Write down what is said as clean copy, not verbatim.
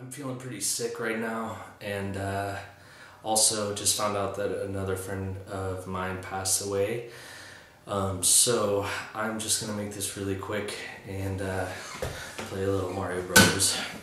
I'm feeling pretty sick right now, and also just found out that another friend of mine passed away. So I'm just gonna make this really quick and play a little Mario Brothers.